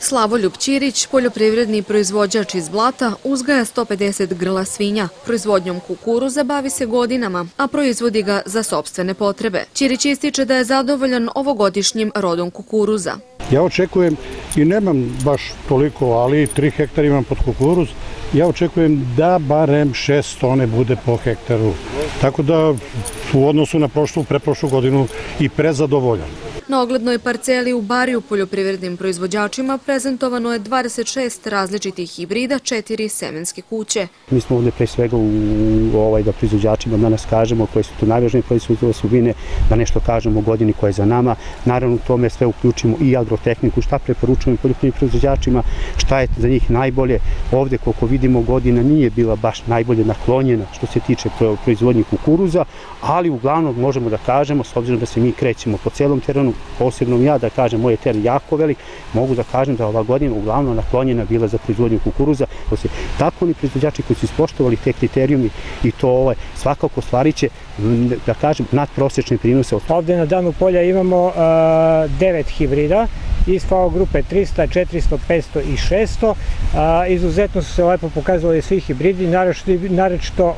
Slavoljub Ćirić, poljoprivredni proizvođač iz Blata, uzgaja 150 grla svinja. Proizvodnjom kukuruza bavi se godinama, a proizvodi ga za sopstvene potrebe. Ćirić ističe da je zadovoljan ovogodišnjim rodom kukuruza. Ja očekujem, i nemam baš toliko, ali 3 hektara imam pod kukuruz, ja očekujem da barem 6 tone bude po hektaru. Tako da u odnosu na preprošlu godinu i prezadovoljan. Na oglednoj parceli u Bariju poljoprivrednim proizvođačima prezentovano je 26 različitih hibrida, 4 semenske kuće. Mi smo ovdje pre svega da proizvođačima danas kažemo koje su to najvažnije proizvodne osobine, da nešto kažemo o godini koja je za nama. Naravno u tome sve uključimo i agrotehniku, šta preporučujemo poljoprivrednim proizvođačima, šta je za njih najbolje. Ovdje koliko vidimo godina nije bila baš najbolje naklonjena što se tiče proizvodnje kukuruza, ali uglavnom možemo da kažemo, s obzirom da se mi krećemo po celom terenu, posebno ja da kažem, moj je teren jako velik, mogu da kažem da ova godina uglavnom naklonjena bila za proizvodnju kukuruza. Tako oni proizvođači koji su ispoštovali te kriterijumi i to svakako stvarit će, da kažem, nadprosečne prinose. Ovdje na danu polja imamo 9 hibrida iz FAO grupe 300, 400, 500 i 600. Izuzetno su se lepo pokazali svi hibridi, naročito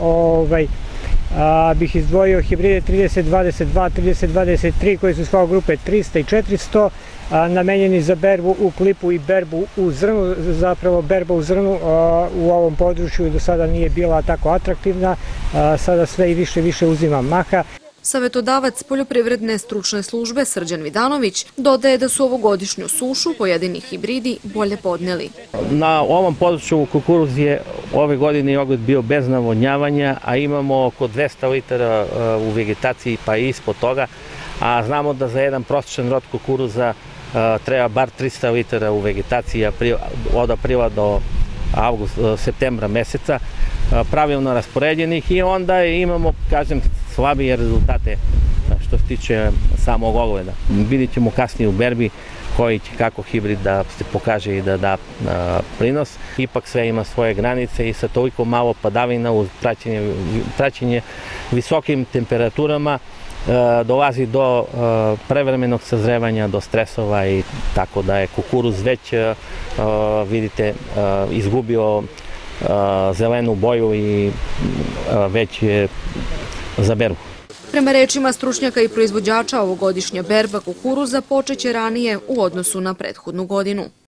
bih izdvojio hibride 3022, 3023 koji su iz FAO grupe 300 i 400, namenjeni za berbu u klipu i berbu u zrnu. Zapravo berba u zrnu u ovom području do sada nije bila tako atraktivna, sada sve i više uzima maha. Savetodavac poljoprivredne stručne službe Srđan Vidanović dodaje da su ovogodišnju sušu pojedini hibridi bolje podneli. Na ovom području kukuruz je ove godine ogled bio bez navodnjavanja, a imamo oko 200 litara u vegetaciji pa i ispod toga, a znamo da za jedan prosječan rod kukuruza treba bar 300 litara u vegetaciji od aprila do septembra meseca, pravilno raspoređenih, i onda imamo, kažem, slabije rezultate što se tiče samog ogleda. Vidjet ćemo kasnije u berbi koji će kako hibrid da se pokaže i da da prinos. Ipak sve ima svoje granice i sa toliko malo padavina uz praćenje visokim temperaturama dolazi do prevremenog sazrevanja, do stresova, i tako da je kukuruz već, vidite, izgubio zelenu boju i već je za berbu. Prema rečima stručnjaka i proizvođača, ovogodišnja berba kukuruza počeće ranije u odnosu na prethodnu godinu.